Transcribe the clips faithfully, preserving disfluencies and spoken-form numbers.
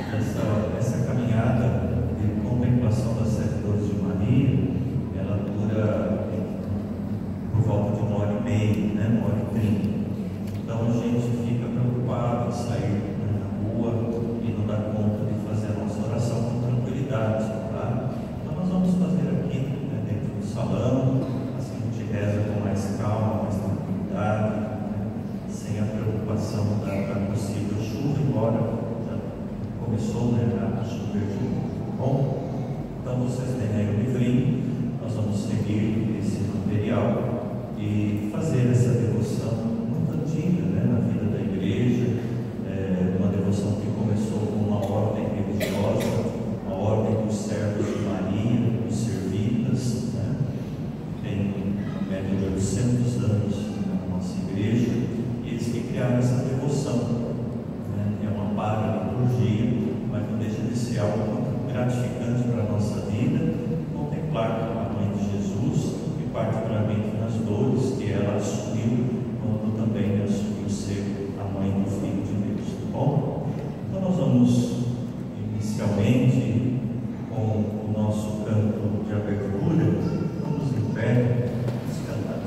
Essa, essa caminhada de contemplação das sete dores de Maria, ela dura por volta de uma hora e meia, né? Uma hora e trinta. Então a gente fica preocupado em sair na rua e não dar conta de fazer a nossa oração com tranquilidade, tá? Então nós vamos fazer aqui, né, dentro do salão, assim a gente reza com mais calma, mais tranquilidade, né, sem a preocupação da, da possível chuva, embora começou, né, a chover de novo, tá bom? Então vocês têm aí o livrinho, nós vamos seguir esse material e fazer essa devoção muito antiga, né, na vida da igreja, é, uma devoção que começou com uma ordem religiosa, a ordem dos servos de Maria, os servitas, né, tem uma média de oitocentos anos na nossa igreja, e eles que criaram essa devoção. É uma para-liturgia, mas não deixa de ser algo muito gratificante para a nossa vida, contemplar a Mãe de Jesus e particularmente nas dores que ela assumiu, quando também assumiu ser a Mãe do Filho de Deus, tá bom? Então nós vamos inicialmente com o nosso canto de abertura, vamos em pé, vamos cantar.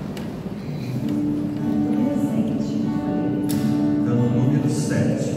Canto número sete.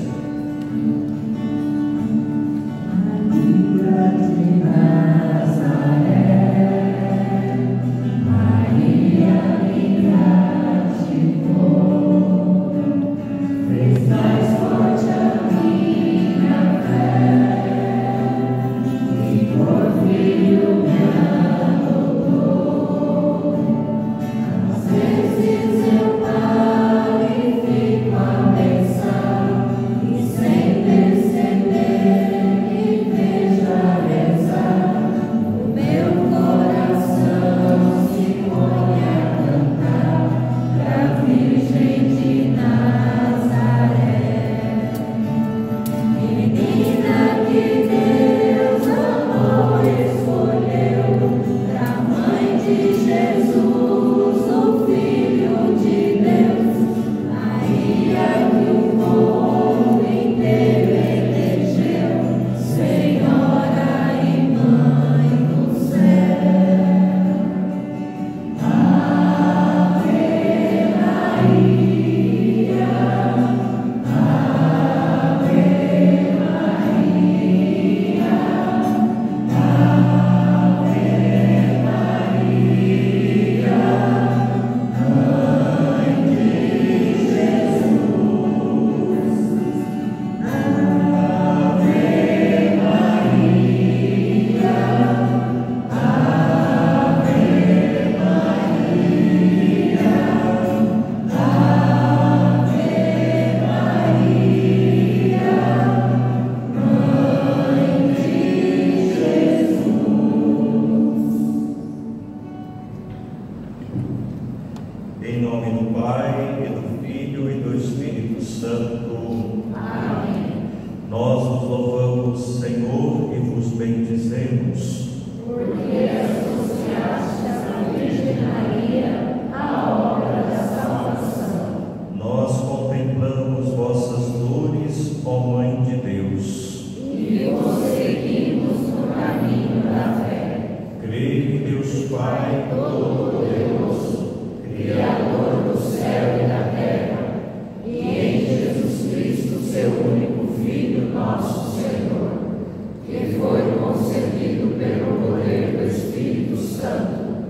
Em nome do Pai, e do Filho e do Espírito Santo. Amém. Nós vos louvamos, Senhor, e vos bendizemos. Porque associaste a Virgem Maria à obra da salvação. Nós contemplamos vossas dores, ó Mãe de Deus. E vos seguimos no caminho da fé. Creio em Deus Pai Todo-Poderoso, Criador do céu e da terra, e em Jesus Cristo, seu único Filho, nosso Senhor, que foi concebido pelo poder do Espírito Santo,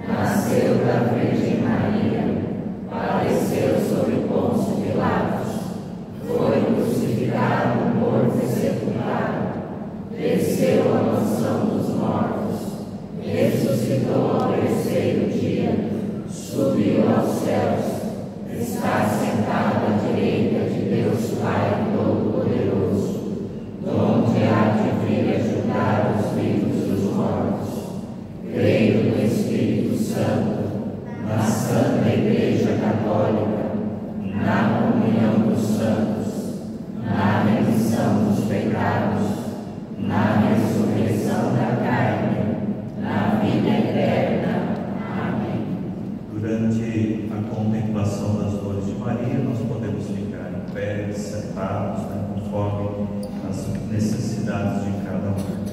nasceu da Virgem Maria, padeceu sob Pôncio Pilatos, foi crucificado, morto e sepultado, desceu à mansão dos mortos, ressuscitou ao terceiro dia, subiu aos céus, está sentado à direita de Deus Pai Todo-Poderoso, donde há de vir a julgar os vivos e os mortos. Creio no Espírito Santo, na Santa Igreja Católica, na comunhão dos santos, na remissão dos pecados, na ressurreição da carne, na vida eterna. Durante a contemplação das dores de Maria, nós podemos ficar em pé, sentados, né, conforme as necessidades de cada um.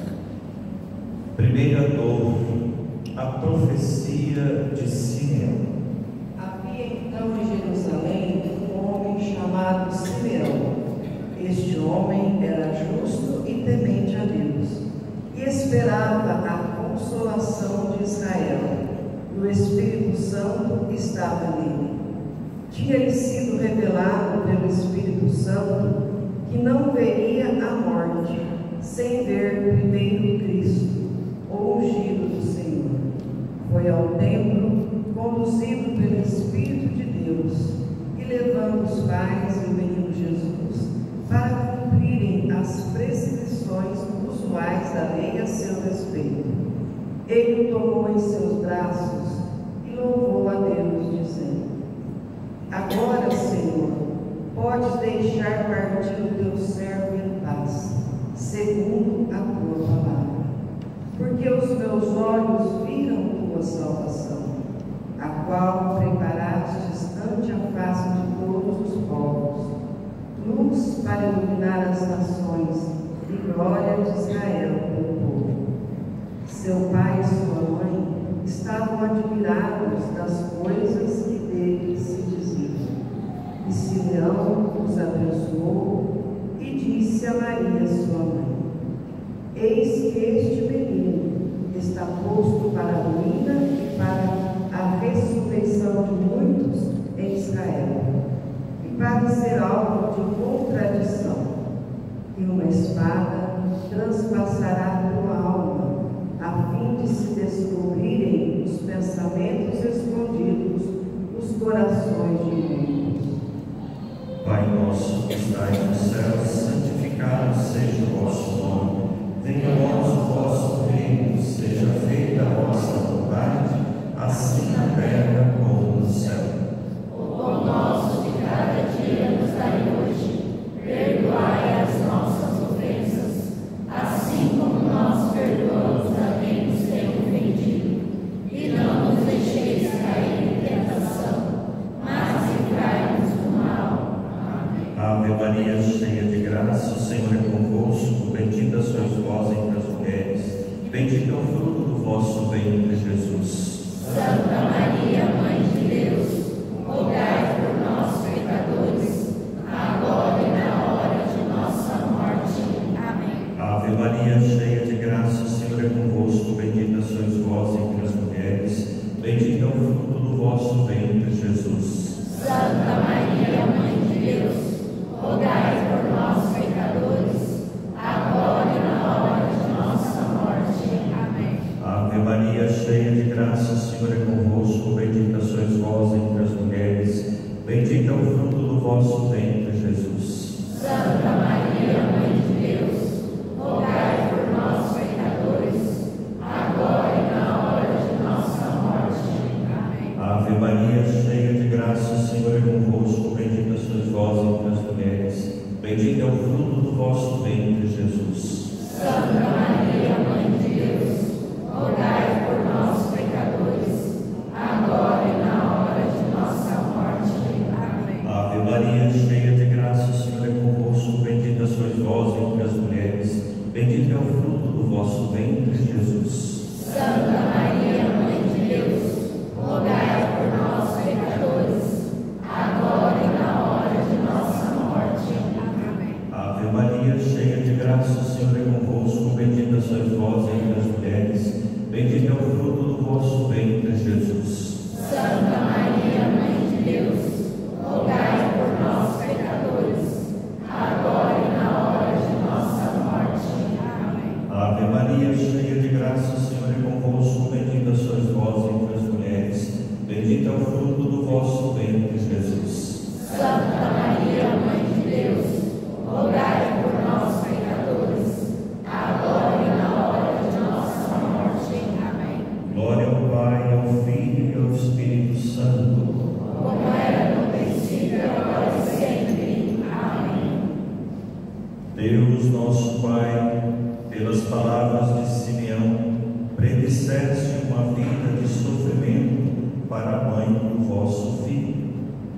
Primeira dor, a profecia de Simeão. Havia então em Jerusalém um homem chamado Simeão. Este homem era justo e temente a Deus, e esperava a consolação de Israel, e o Espírito Santo estava nele. Tinha-lhe sido revelado pelo Espírito Santo que não veria a morte sem ver primeiro Cristo, o ungido do Senhor. Foi ao templo, conduzido pelo Espírito de Deus, e levando os pais e o menino Jesus para cumprirem as prescrições usuais da lei a seu respeito. Ele o tomou em seus braços e louvou a Deus, dizendo: Agora, Senhor, podes deixar partir o teu servo em paz, segundo a tua palavra. Porque os meus olhos viram tua salvação, a qual preparastes ante a face de todos os povos, luz para iluminar as nações e glória de Israel, teu povo. Seu pai e sua mãe estavam admirados das coisas que dele se diziam. E Simeão os abençoou e disse a Maria, sua mãe: Eis que este menino está posto para a ruína e para a ressurreição de muitos em Israel, e para ser alvo de contradição, e uma espada transpassará tua alma, a fim de se descobrirem os pensamentos escondidos nos corações de muitos. Pai nosso que estais no céu, santificado seja o vosso nome. Venha a nós o vosso reino, seja feita a vossa vontade, assim na terra como no céu. O pão nosso de cada dia nos dai hoje. Perdoai as nossas ofensas, assim como nós perdoamos a quem nos tem ofendido. E não nos deixeis cair em tentação, mas livrai-nos do mal. Amém. Ave Maria, cheia de graça, o Senhor é convosco. Bendita sois vós entre as mulheres, bendito é o fruto do vosso ventre, Jesus. Santa Maria, Mãe de Deus, rogai por nós, pecadores, agora e na hora de nossa morte. Amém. Ave Maria, cheia de graça, o Senhor é convosco. Bendita sois vós entre as mulheres, bendito é o fruto do vosso ventre, Jesus. Santa Maria, Mãe de Deus, rogai por nós, pecadores, agora e na hora de nossa morte. Amém. Ave Maria, cheia de graça, o Senhor é convosco. Bendita sois vós entre as mulheres, bendito é o fruto do vosso ventre, Jesus. Santa Maria, Mãe de Deus, rogai por nós, pecadores, agora e na hora de nossa morte. Amém. Ave Maria, cheia de graça, o Senhor é convosco. Bendita sois vós entre as mulheres, bendito é o fruto do vosso ventre, Jesus. Santa Maria, Mãe de Deus, rogai por nós, pecadores, agora e na hora de nossa morte. Amém. Ave Maria, cheia de graça, o Senhor é convosco. Bendita sois vós entre as mulheres, bendito é o fruto do vosso ventre, Jesus. Santa Maria, Mãe de Deus, rogai por nós, pecadores, agora e na hora de nossa morte. Amém. Ave Maria, cheia de graça, o Senhor é convosco. Bendita sois vós entre as mulheres, bendito é o fruto do vosso ventre, Jesus. Santa Maria, Mãe de Deus, rogai por nós, pecadores, agora e na hora de nossa morte. Amém. Ave Maria, cheia de graça, o Senhor é convosco. Bendita sois vós entre as mulheres, bendito é o fruto do vosso ventre, Jesus. Santa Maria, Mãe de Deus, rogai por nós, pecadores, agora e na hora de nossa morte. Amém. Glória ao Pai, ao Filho e ao Espírito Santo. Como era no princípio, agora e sempre. Amém. Deus, nosso Pai, pelas palavras de Simeão, predisseste uma vida de sofrimento para a mãe do vosso Filho.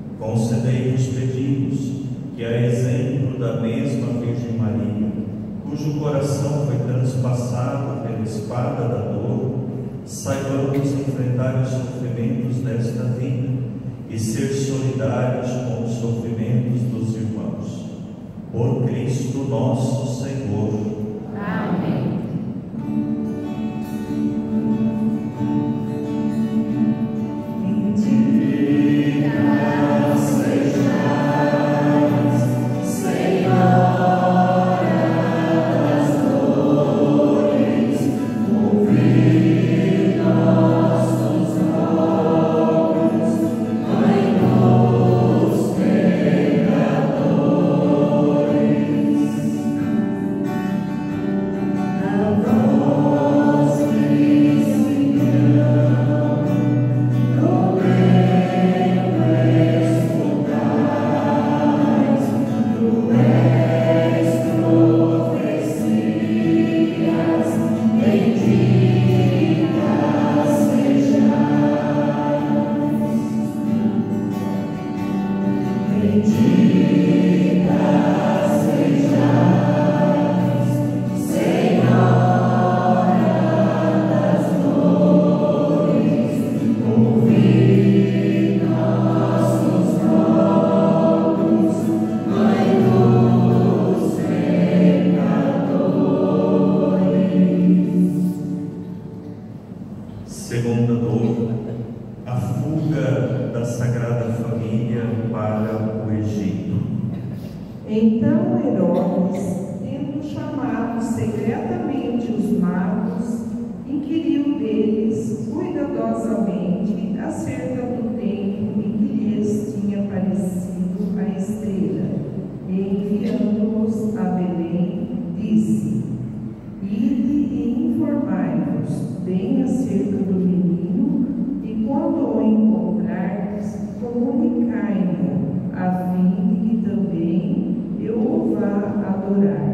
Concedei-vos pedimos que, a exemplo da mesma Virgem Maria, cujo coração foi transpassado pela espada da dor, saibamos enfrentar os sofrimentos desta vida e ser solidários com os sofrimentos dos irmãos. Por Cristo nosso Senhor. Amém. Segunda dor, a fuga da Sagrada Família para o Egito. Então Herodes, tendo chamado secretamente os magos, inquiriu deles cuidadosamente acerca do tempo em que lhes tinha aparecido a estrela, e enviando-os a Belém, disse: Ide e informai-vos bem acerca do menino, e quando o encontrardes, comunicai-mo, a fim de que também eu o vá adorar.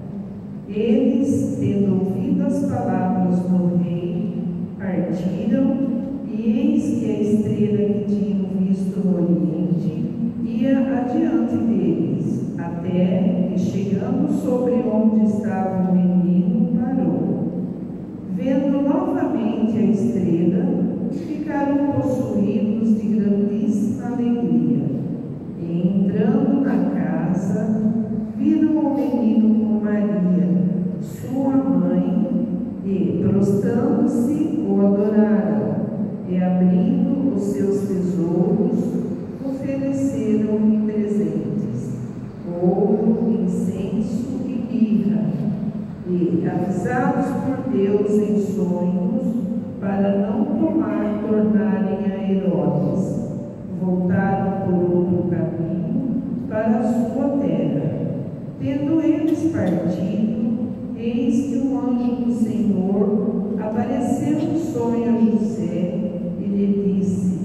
Eles, tendo ouvido as palavras do rei, partiram, e eis que a estrela que tinham visto no oriente ia adiante deles, até que, chegando sobre onde estava o menino, parou. Vendo novamente a estrela, ficaram possuídos de grandíssima alegria. E entrando na casa, viram o menino com Maria, sua mãe, e, prostrando-se, o adoraram, e, abrindo os seus tesouros, ofereceram-lhe presentes, ouro, incenso e mirra. E, avisados por Deus em sonhos, para não tomar, tornarem a Herodes, voltaram por outro caminho para a sua terra. Tendo eles partido, eis que um anjo do Senhor apareceu em sonho a José e lhe disse: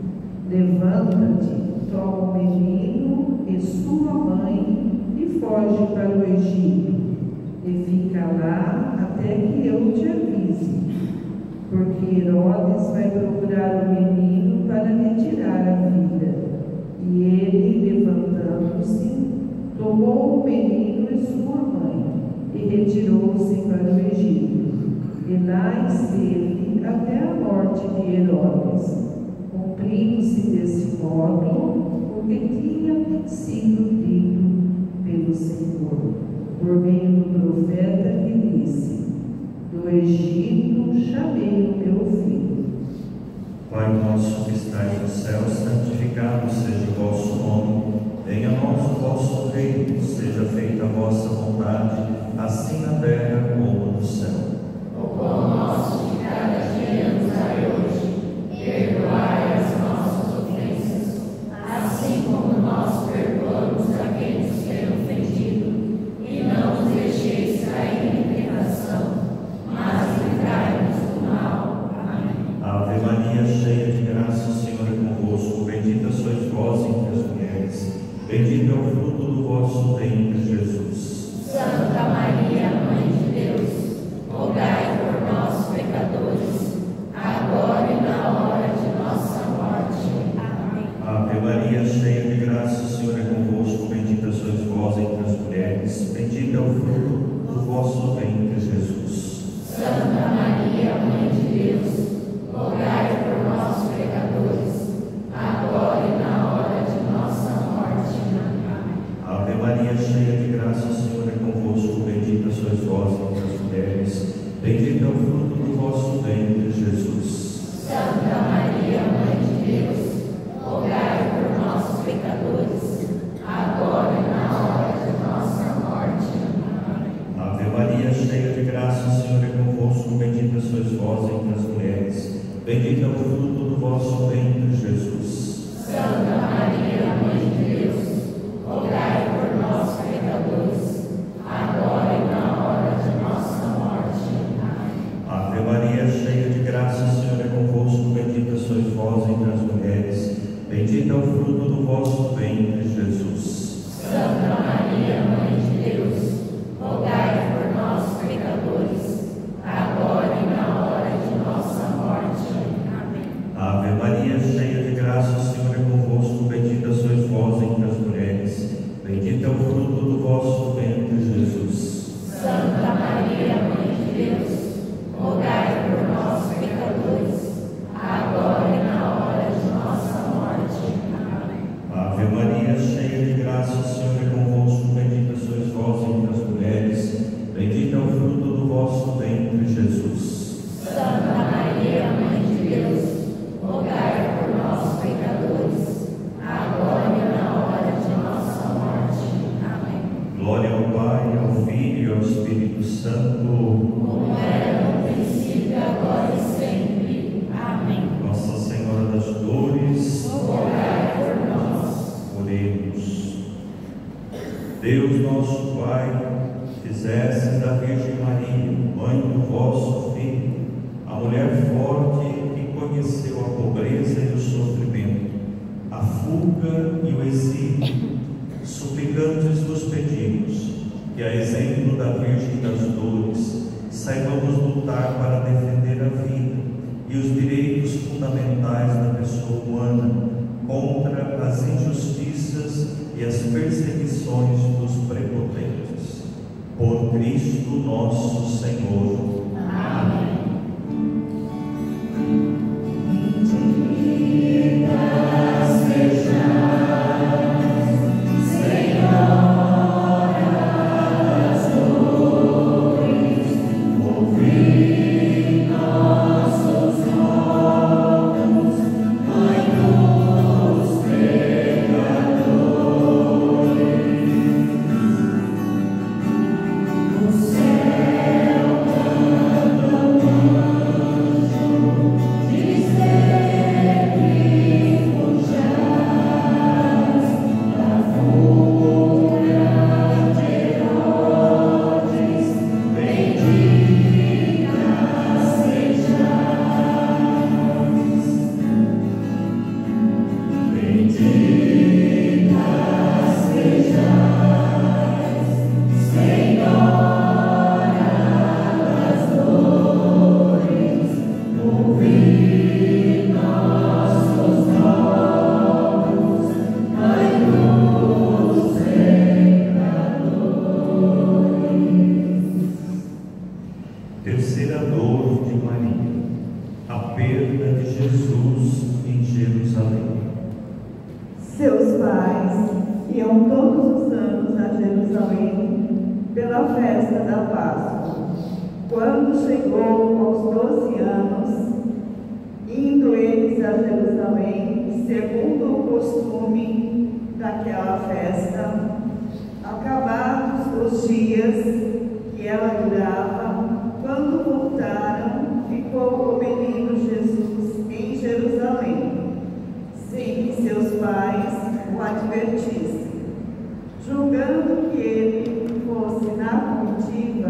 Levanta-te, toma o menino e sua mãe e foge para o Egito, e fica lá até que eu te avise, porque Herodes vai procurar o menino para lhe tirar a vida. E ele, levantando-se, tomou o menino e sua mãe e retirou-se para o Egito. E lá esteve até a morte de Herodes, cumprindo-se desse modo o que tinha sido dito pelo Senhor, por meio do profeta que disse: Do Egito chamei o meu filho. Pai nosso que estais no céu, santificado seja o vosso nome. Venha a nós o vosso reino, seja feita a vossa vontade, assim na terra como no céu. O pão nosso de cada dia nos dai hoje, perdoai as nossas ofensas, assim como nós perdoamos a quem nos tem ofendido, e não nos deixeis cair em tentação, mas livrai-nos do mal. Amém. Ave Maria, cheia de graça, o Senhor é convosco. Bendita sois vós entre as mulheres, bendito é o fruto do vosso ventre, Jesus. Santa Maria, Mãe de Deus, rogai por nós, pecadores, agora e na hora de nossa morte. Amém. Ave Maria, cheia de graça, o Senhor é convosco. Bendita sois vós entre as mulheres, bendito é o fruto do vosso ventre, Jesus. Santa Maria, Mãe de Deus, rogai por nós, pecadores, agora e na hora de nossa morte. Amém. Ave Maria, cheia de graça, o Senhor é convosco. Bendita sois vós entre as mulheres, bendito é o fruto do vosso ventre, Jesus. Santa Maria, Mãe de Deus, rogai por nós, pecadores, agora e na hora de nossa morte. Amém. Ave Maria, cheia de graça, o Senhor é convosco. Bendita sois vós entre as mulheres, bendito é o fruto do vosso ventre, Jesus. Santa Maria, Mãe de Deus, rogai por nós, pecadores, agora e na hora de nossa morte. Amém. Ave Maria, cheia de graça, o Senhor é convosco. Bendita sois vós entre as mulheres, bendito é o fruto do vosso ventre, Jesus. Santa Maria, Mãe de Deus, rogai por nós, pecadores, agora e na hora de nossa morte. Amém. Ave Maria, cheia de graça, o Senhor é convosco. Bendita sois vós entre as mulheres, bendito é o fruto do vosso ventre, Jesus. Santa Maria, Mãe de Deus, rogai por nós, pecadores, agora e na hora de nossa morte. Amém. Ave Maria, cheia de graça, o Senhor é convosco. Bendita sois vós entre as mulheres, bendito é o fruto do vosso ventre, Jesus. Santa Maria, Mãe de Deus, rogai por nós, pecadores, agora e na hora de nossa morte. Amém. Glória ao Pai, ao Filho e ao Espírito Santo. Como era no princípio, agora e sempre. Amém. Nossa Senhora das Dores, Rogai por nós. oremos. Deus nosso Pai, fizeste da Virgem Maria, mãe do vosso Filho, a mulher forte que conheceu a pobreza e o sofrimento, a fuga e o exílio. Suplicantes vos pedimos que, a exemplo da Virgem das Dores, saibamos lutar para defender a vida e os direitos fundamentais da pessoa humana contra as injustiças e as perseguições dos prepotentes. Por Cristo nosso Senhor. Amém. Terceira dor de Maria, a perda de Jesus em Jerusalém. Seus pais iam todos os anos a Jerusalém pela festa da Páscoa. Quando chegou aos doze anos, indo eles a Jerusalém, segundo o costume daquela festa, acabados os dias que ela durava, quando voltaram, ficou o menino Jesus em Jerusalém, sem que seus pais o advertissem. Julgando que ele fosse na comitiva,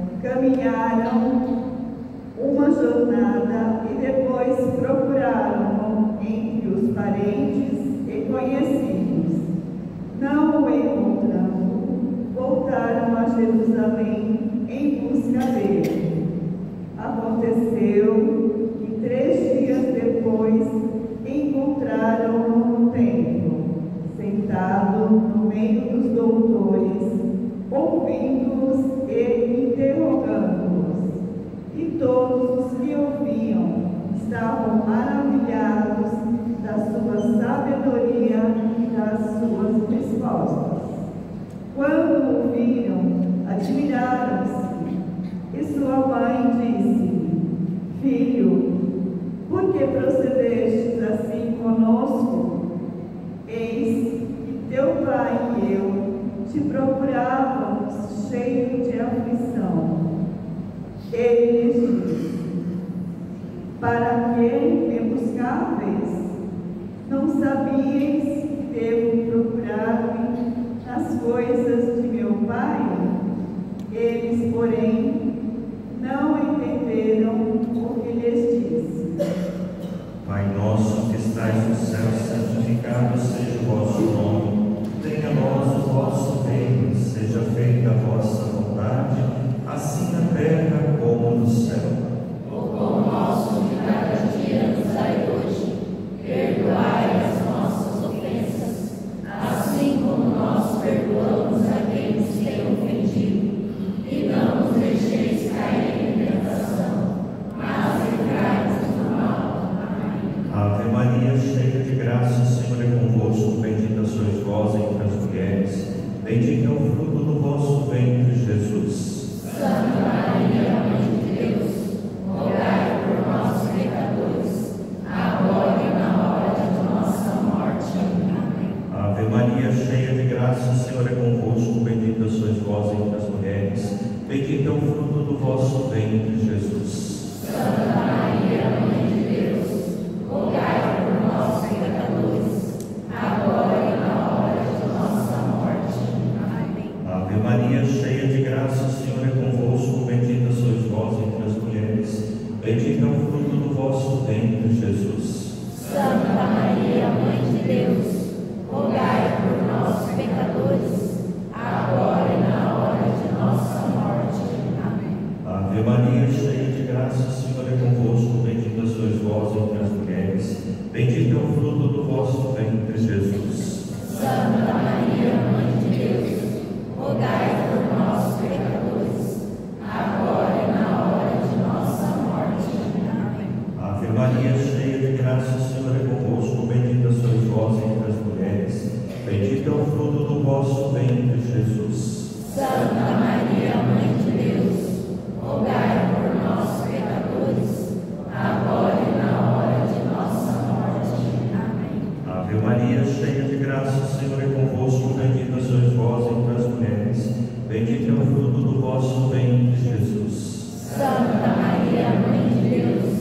caminharam uma jornada e depois procuraram entre os parentes e conhecidos. Não o encontrando, voltaram a Jerusalém em busca dele. Aconteceu que três dias depois encontraram-no no templo, sentado no meio dos doutores, ouvindo-os e todos os que ouviam estavam maravilhados da sua sabedoria e das suas respostas. Quando o viram, admiraram-se. E sua mãe disse: Filho, por que procedestes assim conosco? Eis que teu pai e eu te procurávamos cheio de aflição. Ele lhes disse: Para que me buscáveis? Não sabíeis que devo procurar-me nas coisas de meu pai? Eles, porém, não entenderam o que lhes disse. Pai nosso que estais no céu, santificado seja o vosso nome. Venha a nós o vosso reino, seja feita a vossa vontade, assim na terra como no céu. O pão nosso de cada dia nos dai hoje. Perdoai as nossas ofensas, assim como nós perdoamos a quem nos tem ofendido. E não nos deixeis cair em tentação, mas livrai-nos do mal. Amém. Ave Maria, cheia de graça, o Senhor é convosco. Bendita sois vós entre as mulheres. Bendito é o fruto do vosso ventre, Jesus. Santa Maria, Mãe de Deus, rogai por nós, pecadores, agora e na hora de nossa morte. Amém. Ave Maria, cheia de graça, o Senhor é convosco. Bendita sois vós entre as mulheres. Bendito é o fruto do vosso ventre, Jesus. Santa Maria, Mãe de Deus, rogai por nós, pecadores, agora e na hora de nossa morte. Amém. Ave Maria, cheia de graça, o Senhor é convosco. Bendita sois vós entre as mulheres. Bendito é o fruto do vosso ventre, Jesus. Santa Maria, Mãe de Deus, rogai por nós, pecadores, agora e na hora de nossa morte. Amém. Ave Maria, cheia de graça, o Senhor é convosco. Bendita sois vós entre as mulheres. Bendito é o fruto do vosso ventre, Jesus. Santa Maria, Mãe de Deus, rogai por nós, pecadores, agora e na hora de nossa morte. Amém. Ave Maria, cheia de graça, o Senhor é convosco. Bendita sois vós entre as mulheres. Bendito é o fruto do vosso ventre, Jesus. Santa Maria, Mãe de Deus, rogai por nós, pecadores, agora e na hora de nossa morte. Amém. Ave Maria, cheia de graça, o Senhor é convosco. Bendita sois vós entre as mulheres. Bendito é o fruto do vosso ventre, Jesus. Santa Maria, Mãe de Deus,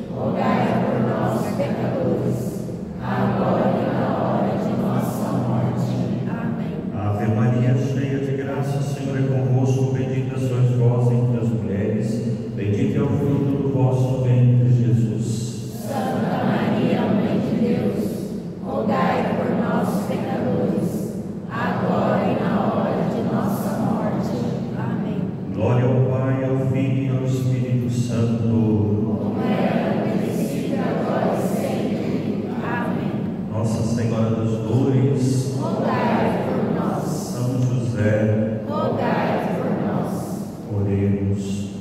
rogai por nós, pecadores, agora e na hora de nossa morte. Amém. Ave Maria, cheia de graça, o Senhor é convosco. Bendita sois vós entre as mulheres. Bendito é o fruto do vosso ventre, Jesus. Santa Maria, Mãe de Deus, rogai por nós, pecadores, agora e na hora de nossa morte. Amém. Glória ao Pai, ao Filho e ao Espírito Santo. Como era no princípio, agora e sempre. Amém. Nossa Senhora das Dores, Rogai por nós. São José, Rogai por nós. oremos.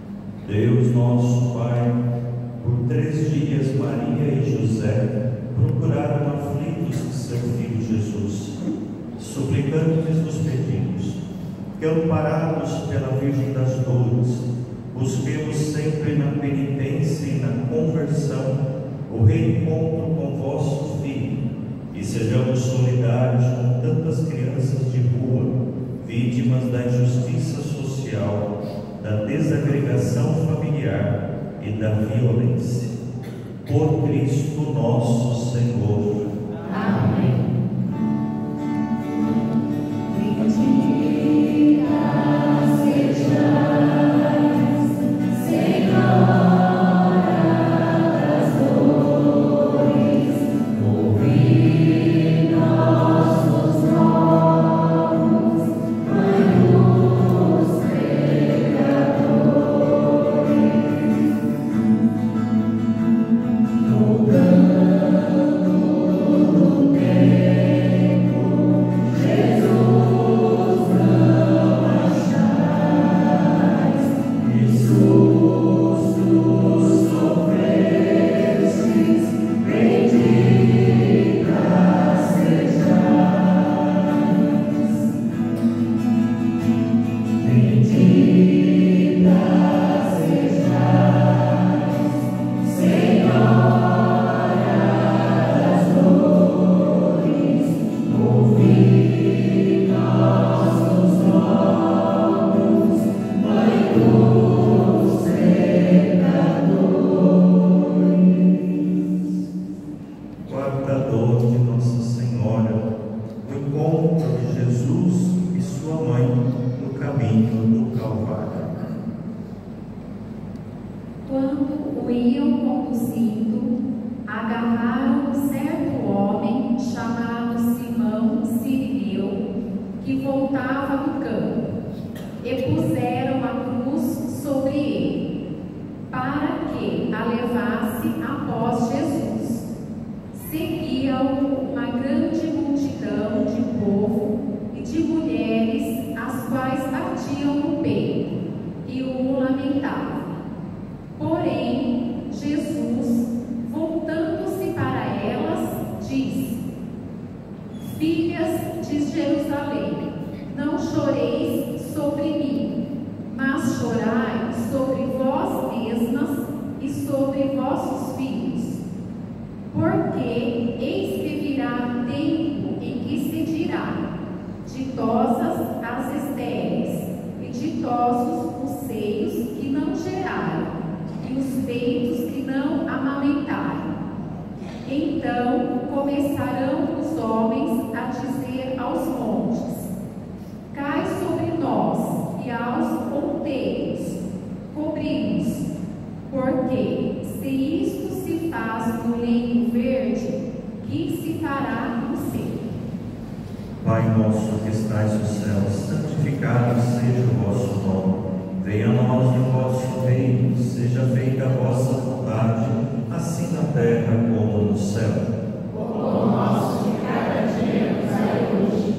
Deus nosso Pai, por três dias Maria e José procuraram aflitos de seu Filho Jesus. Suplicando-lhes nos pedimos que, amparados pela Virgem das Dores, busquemos sempre na penitência e na conversão o reencontro com vosso Filho e sejamos solidários com tantas crianças de rua, vítimas da injustiça social, da desagregação familiar e da violência. Por Cristo nosso Senhor. Amém. Voltando a levasse após Jesus. Seguia-o uma grande multidão de povo e de mulheres, as quais batiam no peito e o lamentavam. Porém, Jesus, voltando-se para elas, disse: Filhas de Jerusalém, não choreis sobre mim, mas chorai sobre vós mesmas e sobre vossos filhos. Porque eis que virá tempo em que se dirá: ditosas as estéreis, e ditosos os seios que não geraram, e os peitos que não amamentaram. Então começarão os homens a dizer aos montes: cai sobre nós, e aos outeiros: cobri-nos. Porque se isto se faz no leito verde, que se fará no seco? Pai nosso que estais nos céus, santificado seja o vosso nome. Venha a nós o vosso reino, seja feita a vossa vontade, assim na terra como no céu. O pão nosso de cada dia nos dai hoje,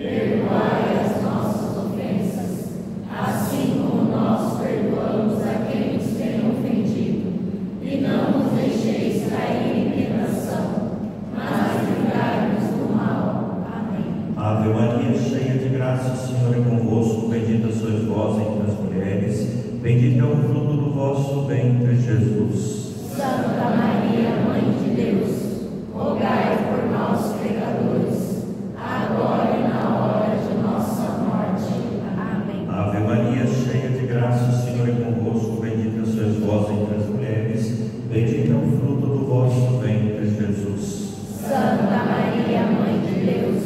perdoai as nossas ofensas, assim como nós perdoamos a quem nos tem ofendido. E não nos deixeis cair em tentação, mas livrai-nos do mal. Amém. Ave Maria, cheia de graça, o Senhor é convosco, bendita sois vós entre as mulheres, bendito é o fruto do vosso ventre, Jesus. Santa Maria, Mãe de Deus, rogai por nós, pecadores, agora e na hora de nossa morte. Amém. Ave Maria, cheia de graça, o Senhor é convosco, bendita sois vós entre as mulheres, bendito é o fruto do vosso ventre, Jesus. Santa Maria, Mãe de Deus,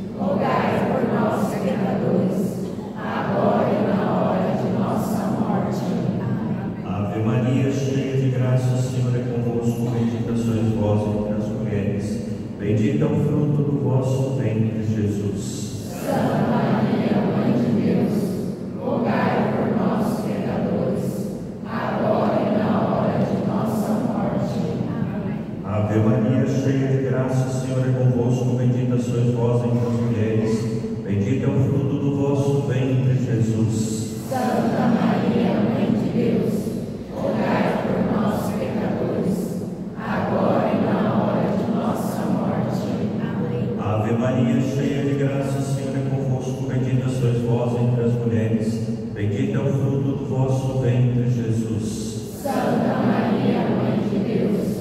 rogai por nós, pecadores, agora e na hora de nossa morte. Amém. Ave Maria, cheia de graça, o Senhor é convosco, bendita sois vós entre as mulheres, bendito é o fruto do vosso ventre, Jesus. Santa Maria, Mãe de Deus, rogai por nós, pecadores, agora e na hora de nossa morte. Amém. Ave Maria, cheia de graça, o Senhor é convosco, bendita sois vós entre as mulheres, bendito é o fruto do vosso ventre, Jesus. Santa Maria, Mãe de Deus, rogai por nós, pecadores, agora e na hora de nossa morte. Amém. Ave Maria, cheia de graça, o Senhor é convosco, bendita sois vós entre as mulheres, bendito é o fruto do vosso ventre, Jesus. Santa Maria, Mãe de Deus,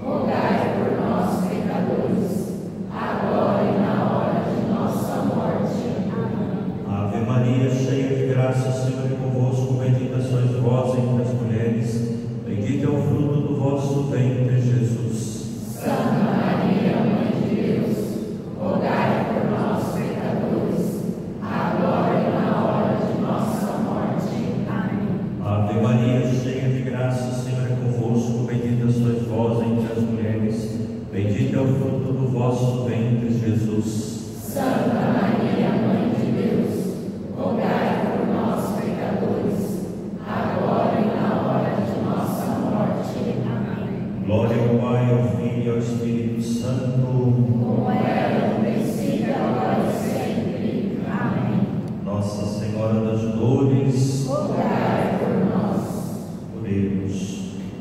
rogai por nós, pecadores, agora e na hora de nossa morte. Amém. Ave Maria, cheia de graça, o Senhor é convosco, bendita sois vós entre as mulheres, bendito é o fruto do vosso ventre, Jesus. Santa Maria, Mãe de Deus, rogai por nós, pecadores, agora e na hora de nossa morte. Amém. Ave Maria, cheia de graça, o Senhor é convosco, bendita sois vós entre as mulheres, bendito é o fruto do vosso ventre, Jesus. Santa Maria, Mãe de Deus, rogai por nós, pecadores, agora e na hora de nossa morte. Amém. Glória ao Pai, ao Filho e ao Espírito Santo. Como era no princípio, agora e sempre. Amém. Nossa Senhora das Dores, Rogai por nós. oremos.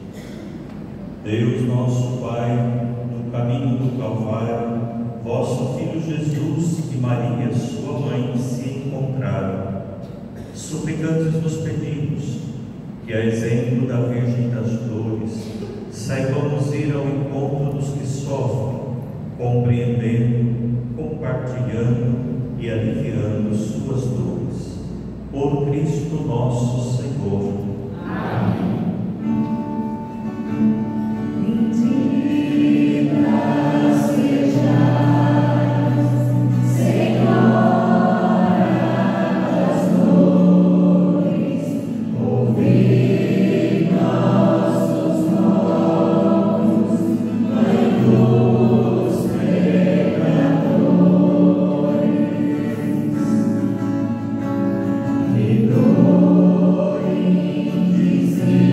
Deus nosso Pai, no caminho do Calvário, vosso Filho Jesus e Maria, sua mãe, se encontraram. Suplicantes vos pedimos que, a exemplo da Virgem das Dores, saibamos ir ao encontro dos que sofrem, compreendendo, compartilhando e aliviando suas dores. Por Cristo nosso Senhor. Amém. Sim.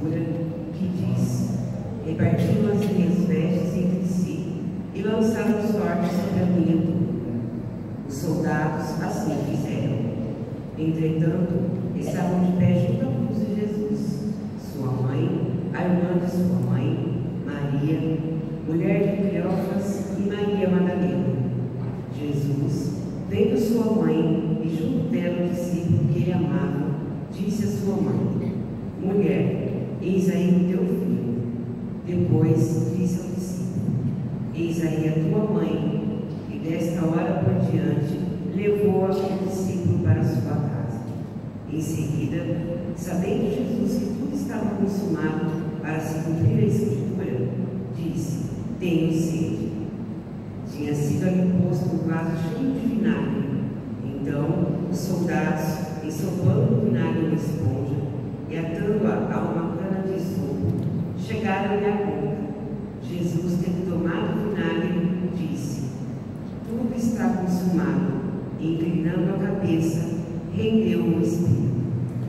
escritura que diz: repartiram as minhas vestes entre si e lançaram sorte sobre a minha túnica. Os soldados assim fizeram. Entretanto, estavam de pé junto à cruz de Jesus, sua mãe, a irmã de sua mãe, Maria, mulher de Cleófas, e Maria Madalena. Jesus, vendo sua mãe e junto dela o discípulo que ele amava, disse à sua mãe: mulher, eis aí o teu filho. Depois disse ao discípulo: eis aí a tua mãe. E desta hora por diante levou aquele discípulo para sua casa. Em seguida, sabendo Jesus que tudo estava consumado para se cumprir a escritura, disse: tenho sede. Tinha sido ali posto um vaso cheio de vinagre. Então os soldados, ensopando o vinagre em uma esponja e atando-a a uma cana de sopo, chegaram-lhe à boca. Jesus, tendo tomado o vinagre, disse: tudo está consumado. E, inclinando a cabeça, rendeu o espírito.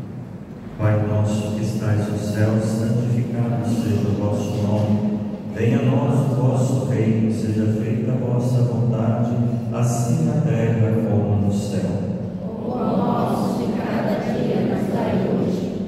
Pai nosso que estais no céu, santificado seja o vosso nome. Venha a nós o vosso reino, seja feita a vossa vontade, assim na terra como no céu. O pão nosso de cada dia nos dai hoje.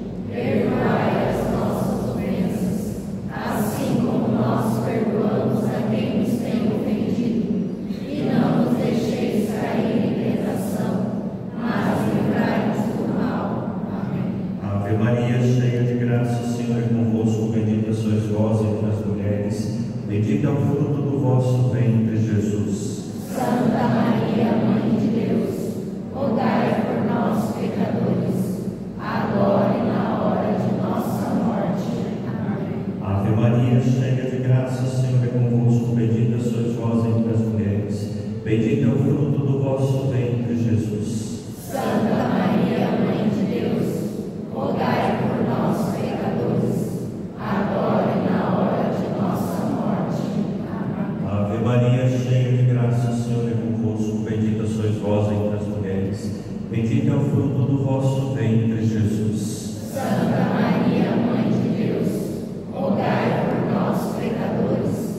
Perdoai as nossas ofensas, assim como nós perdoamos a quem nos tem ofendido. E não nos deixeis cair em tentação, mas livrai-nos do mal. Amém. Ave Maria, cheia de graça, o Senhor é convosco, bendita sois vós entre as mulheres, bendito é o fruto do vosso ventre, Jesus. Santa Maria, Mãe de Deus, rogai por nós, pecadores, agora e na hora de nossa morte. Amém. Ave Maria, cheia de graça, o Senhor é convosco, bendita sois vós entre as mulheres, bendito é o fruto do vosso ventre, Jesus. Santa Maria, Mãe de Deus, rogai por nós, pecadores, agora e na hora de nossa morte. Amém. Ave Maria, cheia de graça, o Senhor é convosco, bendita sois vós entre as mulheres, bendito é o fruto do vosso ventre, Jesus. Santa Maria, Mãe de Deus, rogai por nós, pecadores,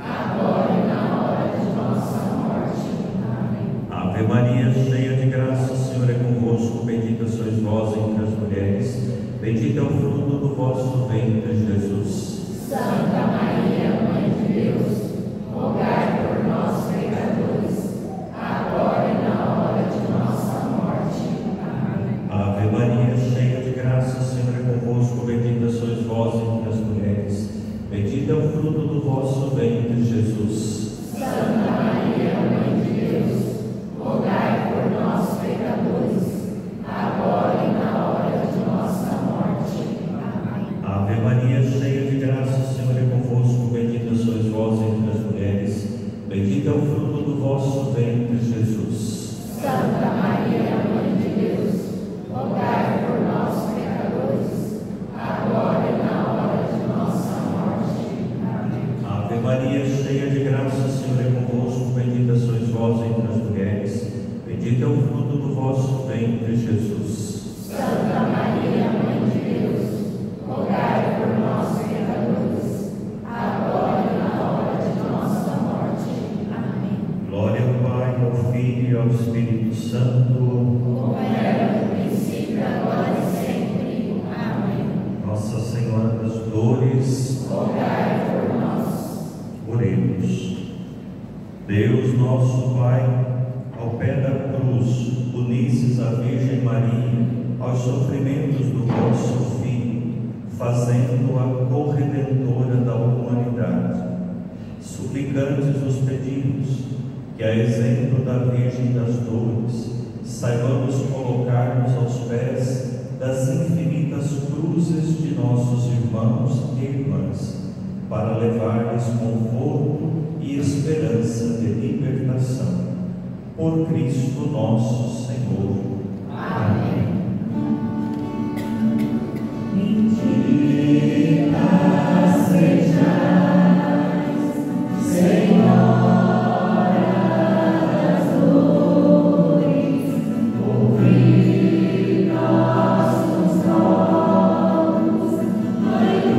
agora e na hora de nossa morte. Amém. Ave Maria, cheia de graça, o Senhor é convosco, bendita sois vós entre as mulheres, bendito é o fruto do vosso ventre, Jesus. Santa Maria, Mãe de Deus, rogai por nós, pecadores, agora e na hora de nossa morte. Amém. Ave Maria, cheia de graça, o Senhor é convosco, bendita sois vós entre as mulheres, bendito é o fruto do vosso ventre, Jesus. Santa Maria, Mãe de Deus, rogai por nós, pecadores, agora e na hora de nossa morte. Amém. Ave Maria, cheia de graça, o Senhor é convosco, bendita sois vós entre as mulheres, bendito é o fruto do vosso ventre, Jesus. Santa Maria, Mãe de Deus, rogai por nós, pecadores, agora e na hora de nossa morte. Amém. Ave Maria, cheia de graça, o Senhor é convosco, bendita sois vós entre as mulheres, bendito é o fruto do vosso ventre, Jesus. Santa Maria, Mãe de Deus, rogai por nós, pecadores, agora e na hora de nossa morte. Amém. Glória ao Pai, ao Filho e ao Espírito Santo. Como era no princípio, agora e sempre. Amém. Nossa Senhora das Dores, Rogai por nós. oremos. Deus nosso Pai, ao pé da cruz, unisses a Virgem Maria aos sofrimentos do vosso Filho, fazendo-a corredentora da humanidade. Suplicantes os pedimos que, a exemplo da Virgem das Dores, saibamos colocar-nos aos pés das infinitas cruzes de nossos irmãos e irmãs, para levar-lhes conforto e esperança de libertação. Por Cristo nosso Senhor. Amém. Bendita sejais, Senhora das dores, ouvi nossos votos, Mãe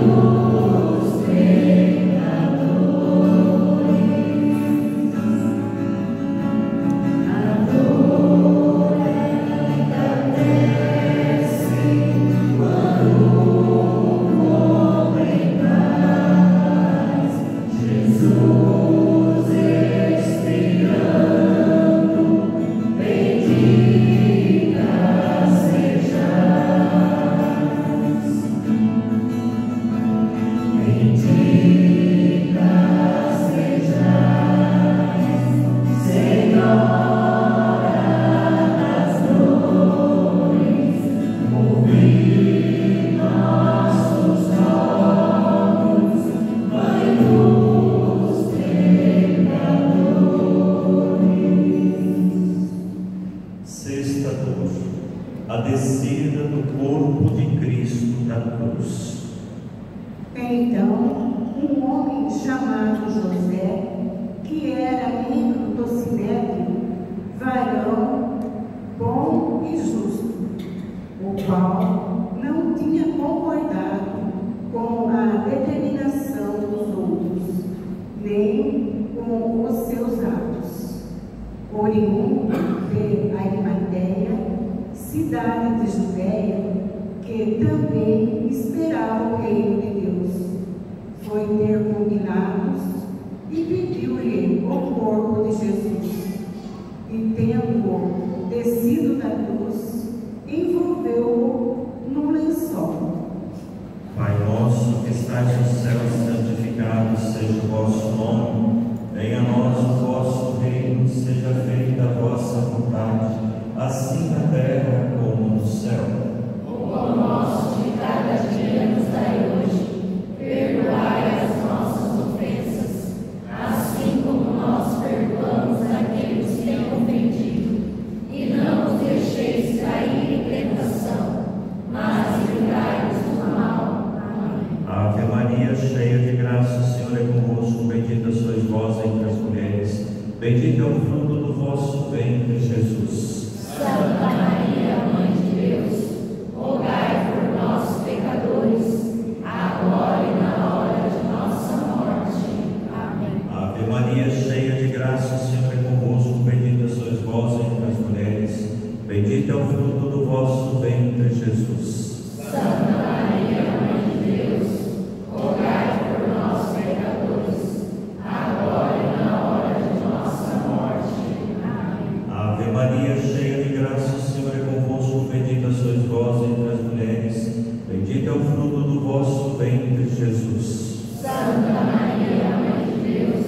Então, um homem chamado José, que era membro do Sinédrio, varão bom e justo, o qual não tinha concordado com a determinação dos outros, nem com os seus atos. Oriundo de Arimateia, cidade de Judeia, que também esperava o reino de Deus, foi ter com Pilatos e pediu-lhe o corpo de Jesus. E tendo descido da cruz, envolveu-o num lençol. Pai nosso que estais no céu, santificado seja o vosso nome. Venha a nós o vosso reino, seja feita a vossa vontade, assim na terra como no céu. O pão nosso de cada dia nos dai hoje. Perdoai as nossas ofensas, assim como nós perdoamos aqueles que têm ofendido. E não nos deixeis cair em tentação, mas livrai-nos do mal. Amém. Ave Maria, cheia de graça, o Senhor é convosco. Bendita sois vós entre as mulheres. Bendito é o fruto do vosso ventre, Jesus. Santa Maria, Mãe de Deus, rogai por nós, pecadores, agora e na hora de nossa morte. Amém. Ave Maria, cheia de graça, o Senhor é convosco. Bendita sois vós entre as mulheres. Bendito é o fruto do vosso ventre, Jesus. Santa Maria, Mãe de Deus, rogai por nós, pecadores, agora e na hora de nossa morte. Amém. Ave Maria, cheia de graça, o Senhor é convosco. Bendita sois vós entre as mulheres. Bendito é o fruto do vosso ventre, Jesus. Santa Maria, Mãe de Deus,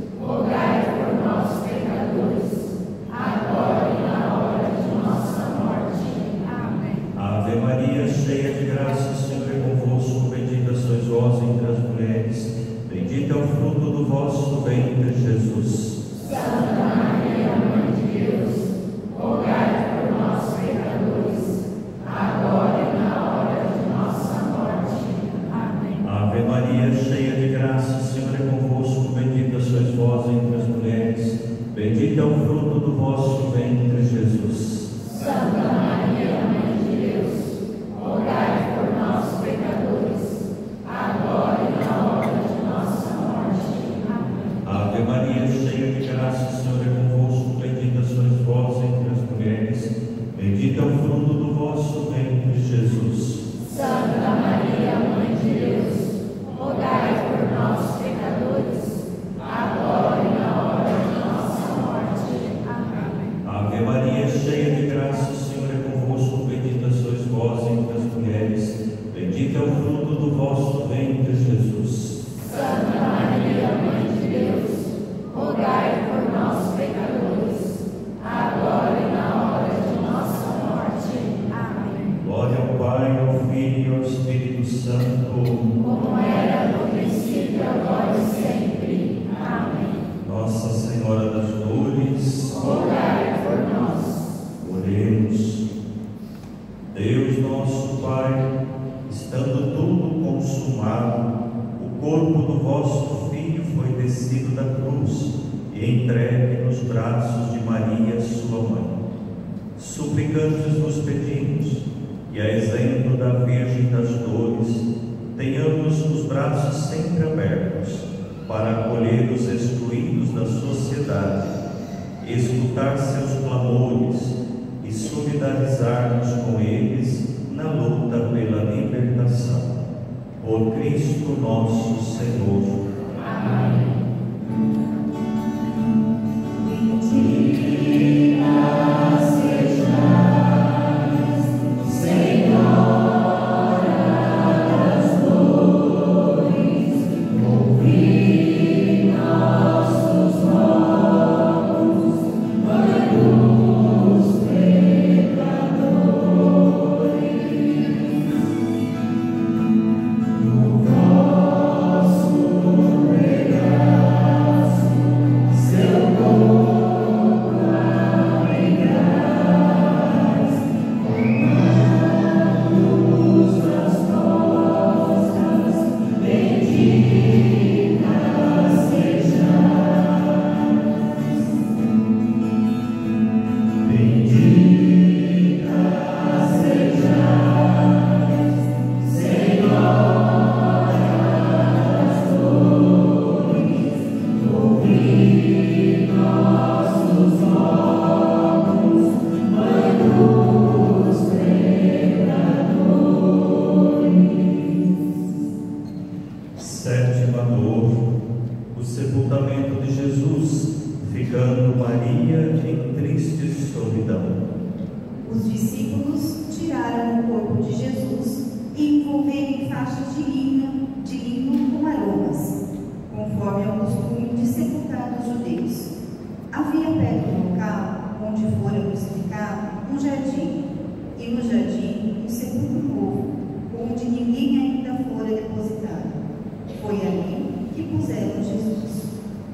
rogai por nós, pecadores, agora e na hora de nossa morte. Amém. Ave Maria, cheia de graça, o Senhor é convosco. Bendita sois vós entre as mulheres. Bendito é o fruto do vosso ventre, Jesus. Santa Maria, Mãe de Deus, rogai por nós, pecadores, agora e na hora de nossa morte. Amém. Ave Maria, cheia de graça, o Senhor é convosco. Bendita sois vós entre as mulheres. Bendito é o fruto do vosso ventre, Jesus. Santa Maria, Mãe de Deus, rogai por nós, pecadores, agora e na hora de nossa morte. Amém. Ave Maria, cheia de graça, o Senhor é convosco. Bendita sois vós entre as mulheres. Bendito é o fruto do vosso ventre, Jesus. Santa Maria, Mãe de Deus, rogai por nós, pecadores, agora e na hora de nossa morte. Amém. Ave Maria, cheia de graça, o Senhor é convosco. Bendita sois vós entre as mulheres. Bendito é o fruto do vosso ventre, Jesus. Santa Maria, Mãe de Deus, rogai por nós, pecadores, agora e na hora de nossa morte. Amém. Glória ao Pai, ao Filho e ao Espírito Santo. Como era no princípio, agora e sempre. Amém. Nossa Senhora das Dores, Rogai por nós. oremos. Deus nosso Pai, estando tudo consumado, o corpo do vosso Filho foi descido da cruz e entregue nos braços de Maria, sua mãe. Suplicantes nos pedimos, e a exemplo da Virgem das Dores, tenhamos os braços sempre abertos para acolher os excluídos da sociedade, escutar seus clamores e solidarizar-nos com eles na luta pela libertação. Por Cristo nosso Senhor. Amém. Vosso regar. triste solidão. Os discípulos tiraram o corpo de Jesus e envolveram em faixas de linho, de linho com aromas, conforme é o costume de sepultar dos judeus. Havia perto do local onde fora crucificado um jardim, e no jardim um sepulcro novo, onde ninguém ainda fora depositado. Foi ali que puseram Jesus.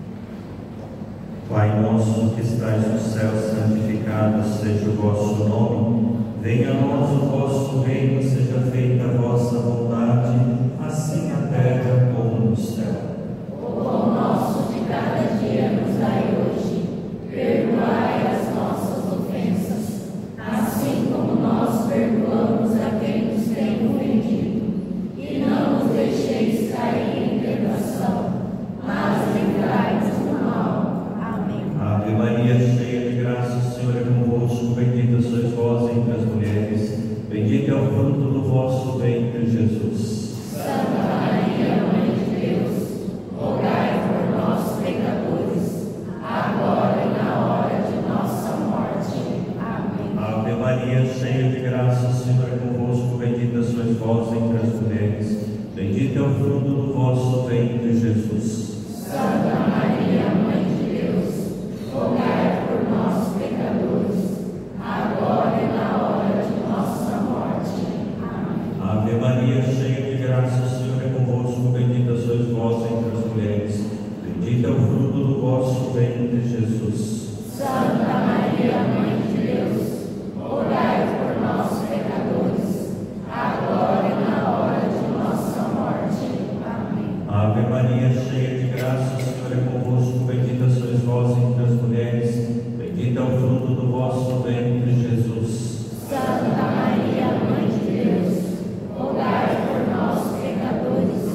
Pai nosso que estais no céu, santificado seja o vosso nome. Venha a nós o vosso reino, seja feita a vossa vontade, assim na terra como no céu. O pão nosso de cada dia nos dai hoje. Perdoai as nossas ofensas, assim como nós perdoamos a quem nos tem ofendido. E não nos deixeis cair em tentação, mas livrai-nos do mal. Amém. Ave Maria, cheia de graça, o Senhor é convosco. Bendita sois vós entre as mulheres. Bendito é o fruto do vosso ventre, Jesus. Santa Maria, Mãe de Deus, rogai por nós, pecadores, agora e na hora de nossa morte. Amém. Ave Maria, cheia de graça, o Senhor é convosco. Bendita sois vós entre as mulheres. Bendito é o fruto do vosso ventre, Jesus. Santa Maria, Mãe de Deus, rogai por nós, pecadores, agora e na hora de nossa morte. Amém. Ave Maria, cheia de graça, o Senhor é convosco. Bendita sois vós entre as mulheres. Bendito é o fruto do vosso ventre, Jesus. Santa Maria, Mãe de Deus, rogai por nós, pecadores, agora e na hora de nossa morte. Amém. Ave Maria, cheia de graça, o Senhor é convosco. Bendita sois vós entre as mulheres. Bendito é o fruto do vosso ventre, Jesus. Santa Maria, Mãe de Deus, rogai por nós, pecadores,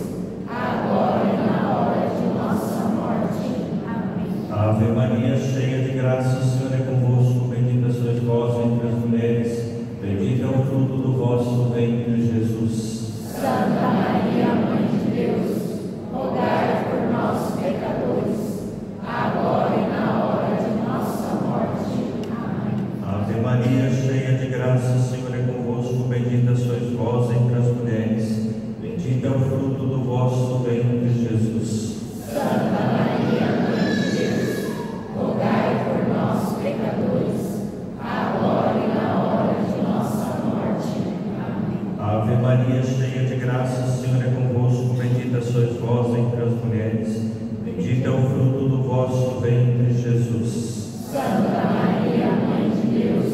agora e na hora de nossa morte. Amém. Ave Maria, cheia de graça, o Senhor é convosco. Bendita sois vós entre as mulheres. Bendito é o fruto do vosso ventre, Jesus. Santa Maria, Mãe de Deus, rogai por nós, pecadores, agora e na hora de nossa morte. Amém. Ave Maria, cheia de graça, o Senhor é convosco. Bendita sois vós entre as mulheres. Bendito é o fruto do vosso ventre, Jesus. Santa Maria, Mãe de Deus, rogai por nós, pecadores, agora e na hora de nossa morte. Amém. Ave Maria, cheia de graça, o Senhor é convosco. Bendita sois vós entre as mulheres. Bendito é o fruto do vosso ventre, Jesus. Santa Maria, Mãe de Deus,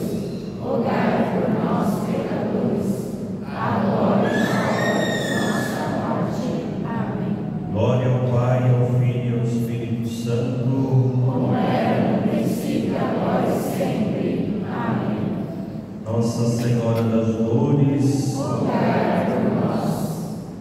rogai por nós, pecadores, agora e na hora de nossa morte. Amém. Glória ao Pai, ao Filho e ao Espírito Santo. Como era no princípio, agora e sempre. Amém. Nossa Senhora das Dores, Rogai por nós.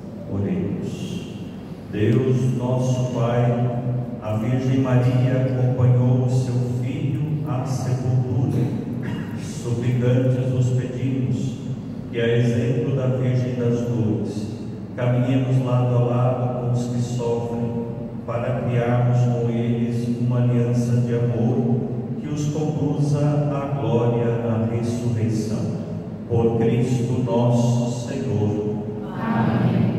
oremos. Deus, nosso Pai, a Virgem Maria acompanhou o seu Filho à sepultura. Suplicantes vos pedimos que, a exemplo da Virgem das Dores, caminhemos lado a lado com os que sofrem, para criarmos com eles uma aliança de amor que os conduza à glória na ressurreição. Por Cristo nosso Senhor. Amém.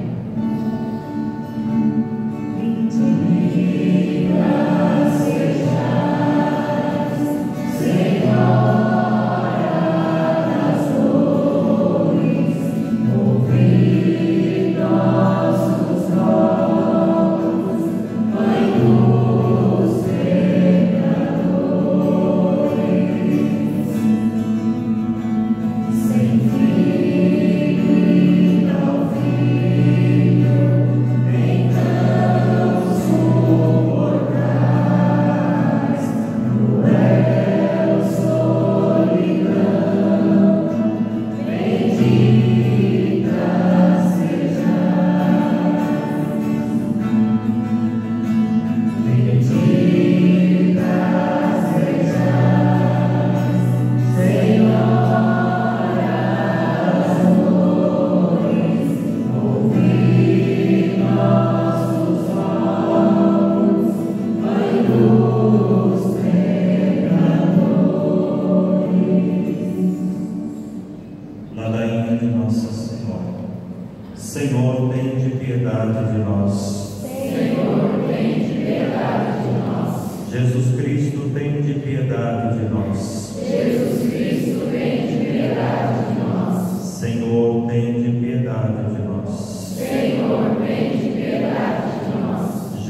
Sem fim, ao fim.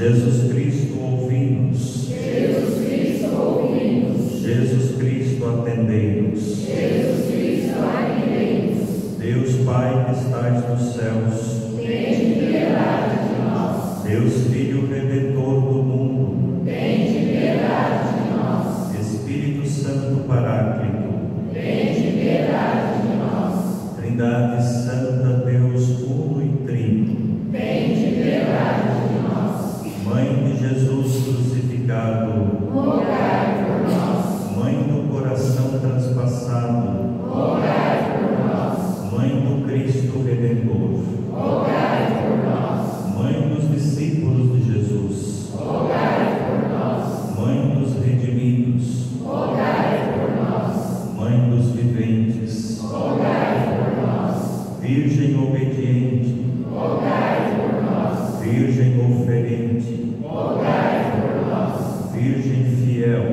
Jesus Cristo, ouvi-nos. Jesus Cristo, ouvi-nos. Jesus Cristo, atendei-nos. Jesus Cristo, atendei-nos. Deus Pai que estais nos céus, Tende piedade de nós. Deus Filho Redentor do mundo, Tende piedade de nós. Espírito Santo Paráclito, Tende piedade de nós. Trindade Santa, Deus uno e trino, Tende piedade de nós. Mãe de Jesus crucificado, Rogai por nós. Mãe do coração transpassado, Rogai por nós. Mãe do Cristo Redentor, Rogai por nós. Mãe dos discípulos de Jesus, Rogai por nós. Mãe dos redimidos, Rogai por nós. Mãe dos viventes, Rogai por nós. Virgem obediente, Rogai por nós. Virgem oferente, Rogai por nós. Virgem fiel,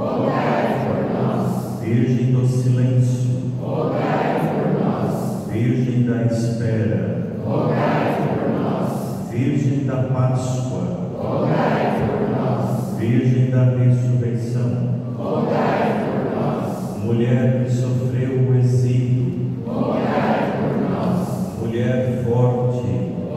Rogai por nós. Virgem do silêncio, Rogai por nós. Virgem da espera, Rogai por nós. Virgem da Páscoa, Rogai por nós. Virgem da ressurreição, Rogai por nós. mulher que sofreu o exílio, Rogai por nós. mulher forte,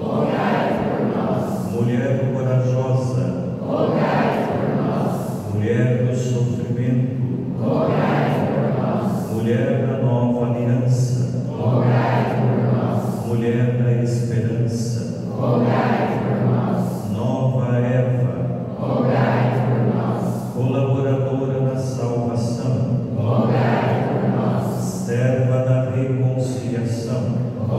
Rogai por nós. mulher corajosa, Rogai por nós. mulher do sofrimento, Rogai por nós. mulher da nova aliança, Rogai por nós. mulher da esperança, Rogai por nós. nova Eva, Rogai por nós. colaboradora da salvação, Rogai por nós. serva da reconciliação,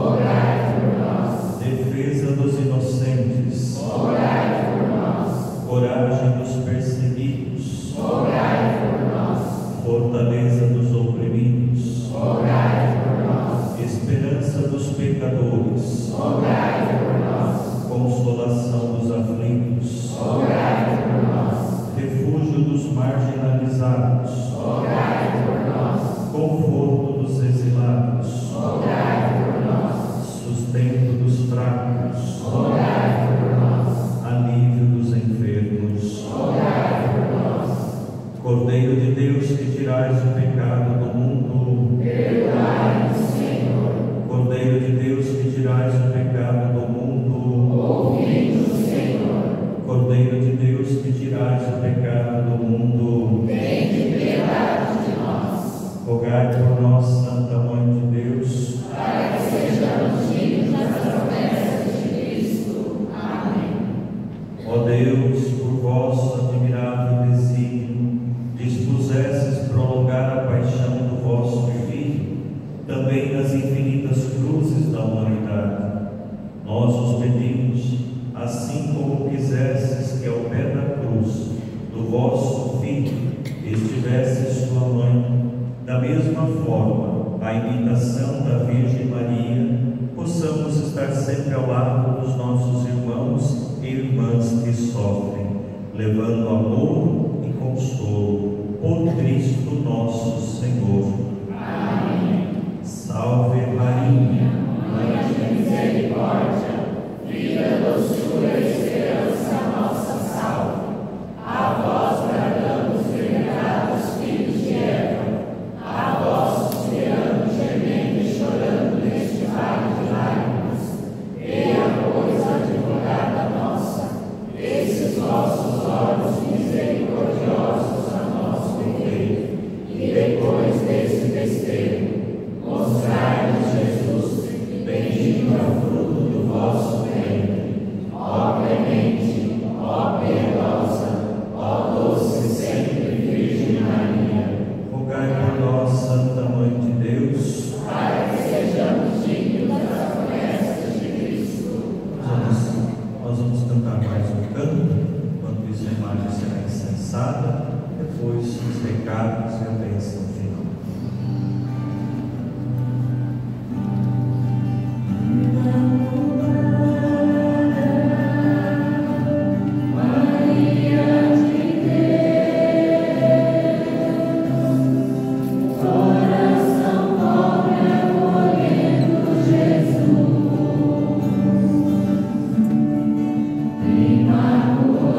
Rogai por nós. defesa dos inocentes, Rogai por nós. coragem dos perseguidos, Rogai por nós. fortaleza dos oprimidos, Rogai por nós. esperança dos pecadores, Rogai por nós. consolação dos aflitos, Rogai por nós. refúgio dos marginalizados, Rogai por nós. conforto dos exilados, Rogai por nós. sustento dos fracos, Rogai por nós. alívio dos enfermos, Rogai por nós. Cordeiro de Deus que tirais o pecado do mundo, Perdoai-nos, Senhor. Cordeiro de Deus que tirais o pecado do mundo, Ouvi-nos, Senhor. Cordeiro de Deus que tirais o pecado do mundo, Tende piedade de nós. rogai por nós, Santa Mãe de Deus, Para que sejamos dignos das promessas de Cristo. Amém. ó Deus, por vosso admirável desígnio, dispusestes prolongar a paixão do vosso Filho, também nas infinitas cruzes da humanidade. Nós os pedimos, assim como quisestes que ao pé da cruz do vosso Filho estivesse sua mãe, da mesma forma, a imitação da Virgem Maria, possamos estar sempre ao lado dos nossos irmãos e irmãs que sofrem, levando amor e consolo por Cristo nosso Senhor. Amém. Salve Maria, Mãe de misericórdia, vida, doçura e esperança nossa, salve. A vós bradamos, venerados filhos de Eva, a vós suspiramos, gemendo e chorando neste vale de lágrimas. Eia, pois, advogada nossa, esses vossos olhos misericordiosos a nós volvei, e depois desse desterro, mostrai-nos Jesus, bendito é o fruto do vosso ventre. Ó clemente, ó piedosa, ó doce sempre Virgem Maria, rogai por nós, Santa Mãe de Deus, para que sejamos dignos das promessas de Cristo. nós vamos, nós vamos cantar mais um canto, enquanto isso a imagem será incensada, depois os recados e a bênção final. Imaculada.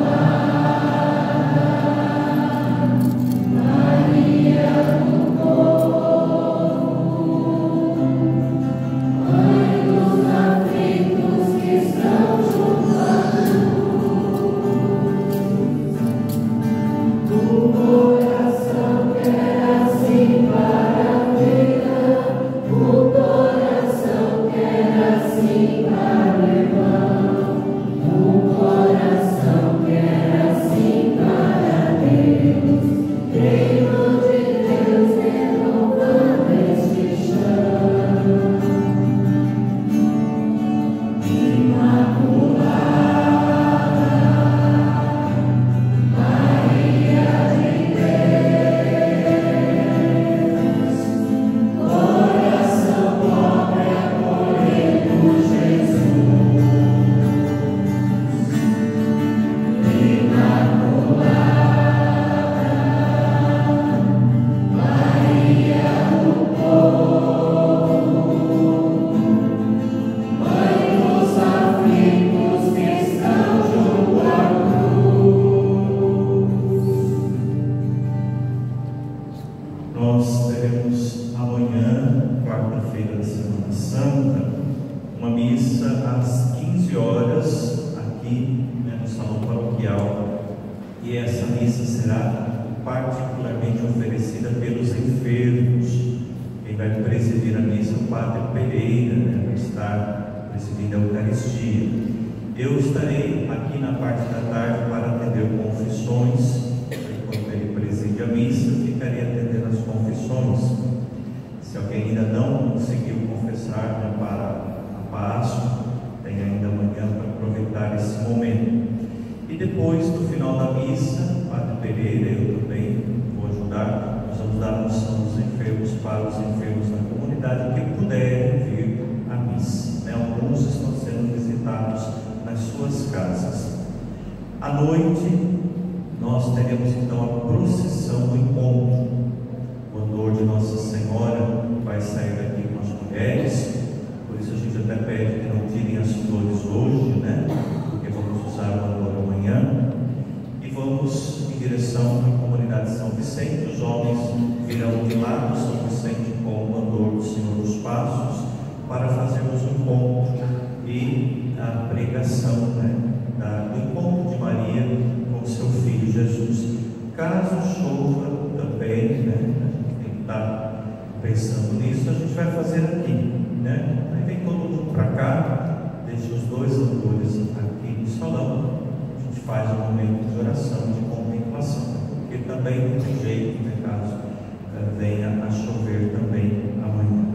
aqui, né, no salão paroquial, e essa missa será particularmente oferecida pelos enfermos. Quem vai presidir a missa é o Padre Pereira, né, vai estar presidindo a Eucaristia. Eu estarei aqui na parte da tarde para atender confissões. Enquanto ele preside a missa, eu ficarei atendendo as confissões. Se alguém ainda não conseguiu confessar, né, para a Páscoa, tem ainda amanhã para aproveitar esse momento. E depois, no final da missa, Padre Pereira, eu também vou ajudar. Nós vamos dar a unção dos enfermos para os enfermos da comunidade que puderem vir à missa, né? Alguns estão sendo visitados nas suas casas. À noite, nós teremos então a procissão do encontro. O andor de Nossa Senhora vai sair daqui com as mulheres, por isso a gente até pede que não tirem as flores hoje, né? Porque vamos usar o andor amanhã. E vamos em direção à comunidade de São Vicente. Os homens virão de lá do São Vicente com o andor do Senhor dos Passos para fazermos o encontro e a pregação, né, da, do encontro de Maria com seu filho Jesus. Caso chova também, né, a gente tem que estar pensando nisso, a gente vai fazer aqui, né? Aí vem todo mundo para cá, deixa os dois andores aqui no salão, a gente faz um momento de oração, de contemplação, porque também não tem jeito, né, caso uh, venha a chover também amanhã.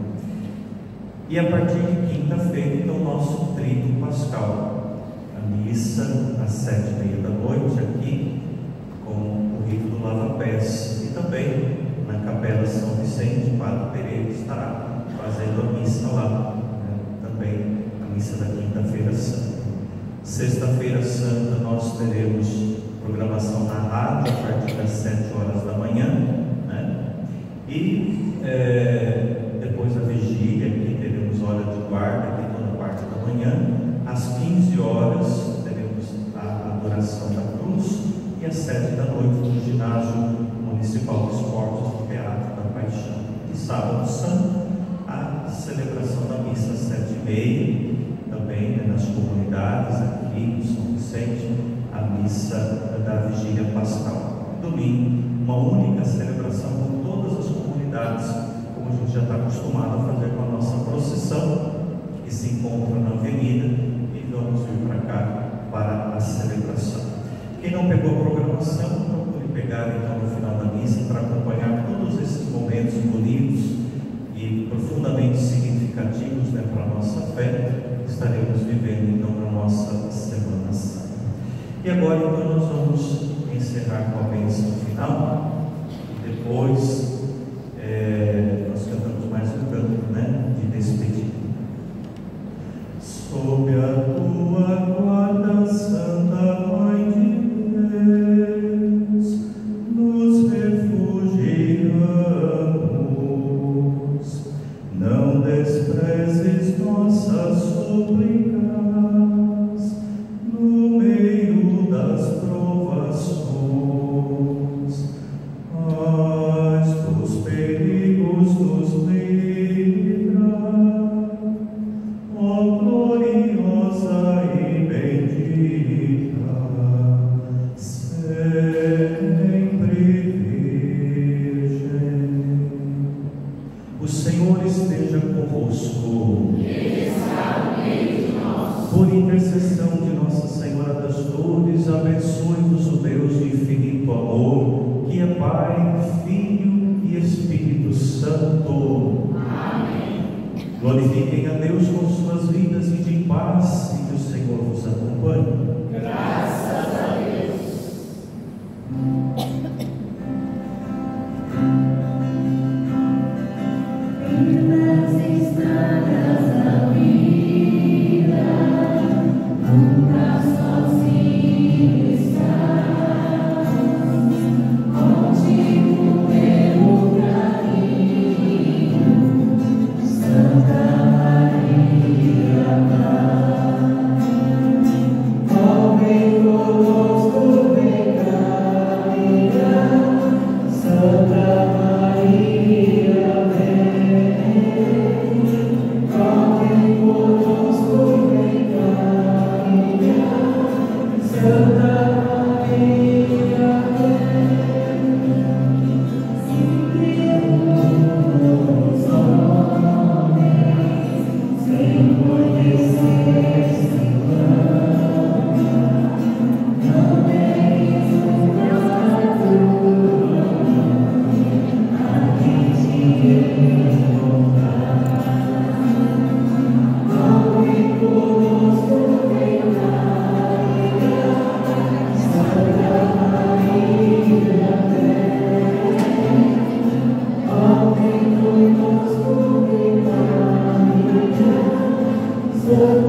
E a partir de quinta-feira, então, o nosso Tríduo Pascal, a missa às sete e meia da noite aqui, com o rito do lava-pés, e também na Capela São Vicente, o Padre Pereira estará fazendo a missa lá, né? Também a missa da quinta-feira santa. Sexta-feira santa nós teremos programação na rádio a partir das sete horas da manhã, né? E é, depois da vigília, aqui teremos hora de guarda, aqui toda parte da manhã. Às quinze horas teremos a adoração da cruz, e às sete da noite no ginásio municipal de esportes do Teatro da Paixão. E sábado santo, a celebração da missa às sete e meia, também, né, nas comunidades aqui no São Vicente, a missa da vigília pascal. Domingo, uma única celebração com todas as comunidades, como a gente já está acostumado a fazer com a nossa procissão, que se encontra na avenida, e vamos vir para cá para a celebração. Quem não pegou a programação, procure pegar então no final da missa para acompanhar todos esses momentos bonitos e profundamente significativos, né, para a nossa fé, que estaremos vivendo então na nossa Semana Santa. E agora então nós vamos encerrar com a bênção final, e depois é, nós cantamos mais um canto, né, de despedida. Sob a tua guarda, Santa Mãe de Deus, nos refugiamos, não desprezes nossas súplicas no meio das provações, mas dos perigos nos livra, ó gloriosa e bendita, sempre Virgem. O Senhor esteja convosco. Ele está no meio de nós. Por intercessão de Nossa Senhora das Dores, abençoe-vos o Deus de infinito amor, que é Pai, Filho e Espírito Santo. Amém. Glorifiquem a Deus com suas vidas e de paz, e que o Senhor vos acompanhe. Graças a Deus. Nas estradas da vida, nunca sozinho estás, contigo pelo caminho, Santa Maria vai. Fogo